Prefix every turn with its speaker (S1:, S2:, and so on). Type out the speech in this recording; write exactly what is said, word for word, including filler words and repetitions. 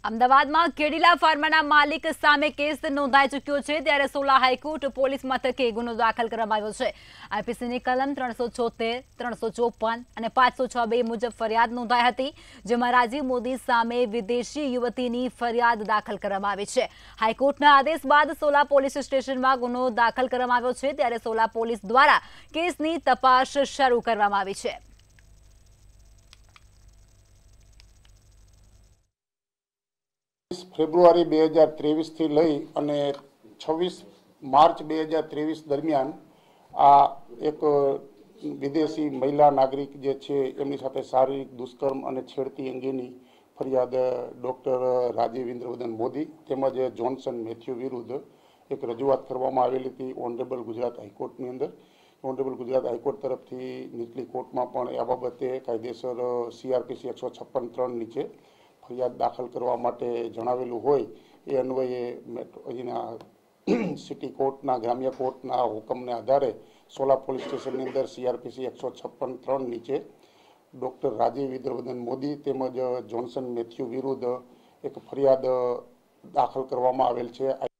S1: અમદાવાદમાં કેડિલા ફાર્માના માલિક સામે કેસ નોંધાઈ ચૂક્યો છે ત્યારે સોલા હાઈકોર્ટ પોલીસ મથકે ગુનો દાખલ કરવામાં આવ્યો છે। આઈપીસીની કલમ ત્રણસો છોતેર ત્રણસો ચોપન અને પાંચસો છ બે મુજબ ફરિયાદ નોંધાઈ હતી, જેમાં રાજીવ મોદી સામે વિદેશી યુવતીની ફરિયાદ દાખલ કરવામાં આવી છે। હાઈકોર્ટના આદેશ બાદ સોલા પોલીસ સ્ટેશનમાં ગુનો દાખલ કરવામાં આવ્યો છે ત્યારે સોલા પોલીસ દ્વારા કેસની તપાસ શરૂ કરવામાં આવી છે।
S2: फेब्रुआरी બે હજાર ત્રેવીસ થી લઈ અને છવ્વીસ માર્ચ બે હજાર ત્રેવીસ દરમિયાન આ એક વિદેશી મહિલા નાગરિક જે છે એમની સાથે શારીરિક દુષ્કર્મ અને છેડતી અંગેની ફરિયાદ ડૉક્ટર રાજીવ ઇન્દ્રવદન મોદી તેમજ જોન્સન મેથ્યુ વિરુદ્ધ એક રજૂઆત કરવામાં આવેલી હતી ઓનરેબલ ગુજરાત હાઈકોર્ટની અંદર। ઓનરેબલ ગુજરાત હાઈકોર્ટ તરફથી નીચલી કોર્ટમાં પણ આ બાબતે કાયદેસર સીઆરપીસી એકસો છપ્પન ત્રણ નીચે ફરિયાદ દાખલ કરવા માટે જણાવેલું હોય એ અન્વયે અહીંના સિટી કોર્ટના ગ્રામ્ય કોર્ટના હુકમને આધારે સોલા પોલીસ સ્ટેશનની અંદર સીઆરપીસી એકસો છપ્પન ત્રણ નીચે ડૉક્ટર રાજીવ ઇન્દ્રવદન મોદી તેમજ જોન્સન મેથ્યુ વિરુદ્ધ એક ફરિયાદ દાખલ કરવામાં આવેલ છે।